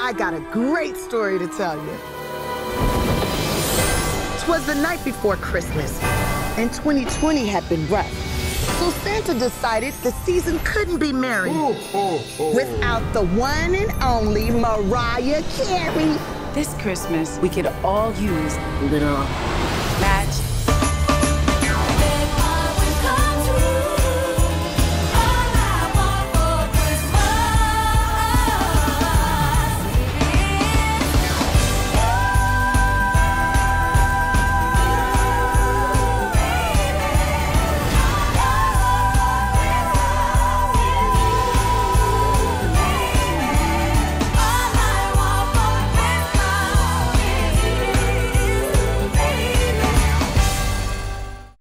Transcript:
I got a great story to tell you. 'Twas the night before Christmas, and 2020 had been rough. So Santa decided the season couldn't be merry without the one and only Mariah Carey. This Christmas, we could all use a little